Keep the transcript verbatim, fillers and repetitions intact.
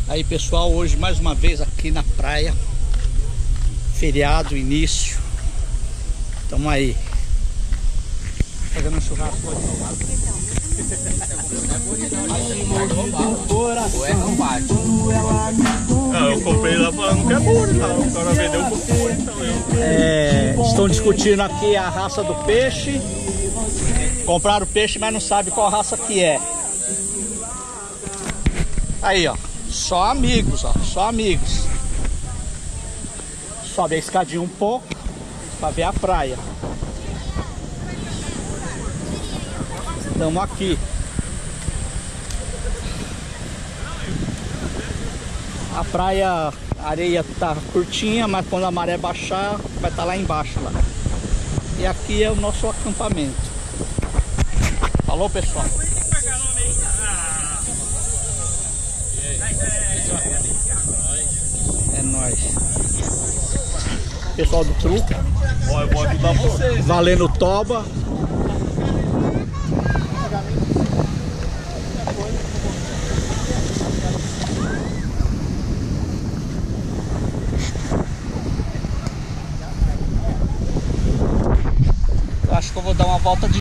Aí pessoal, hoje mais uma vez aqui na praia, feriado, início, estamos aí fazendo um churrasco hoje. Ah, eu comprei lá falando que é burro, não. O cara vendeu por burro, então eu... É, estão discutindo aqui a raça do peixe. Compraram o peixe, mas não sabe qual raça que é. Aí, ó. Só amigos, ó. Só amigos. Sobe a escadinha um pouco pra ver a praia. Estamos aqui. A praia, a areia tá curtinha, mas quando a maré baixar, vai estar lá embaixo lá. E aqui é o nosso acampamento. Falou, pessoal. É nóis. Pessoal do truque. Ó, eu vou ajudar vocês. Valendo toba. Eu acho que eu vou dar uma volta de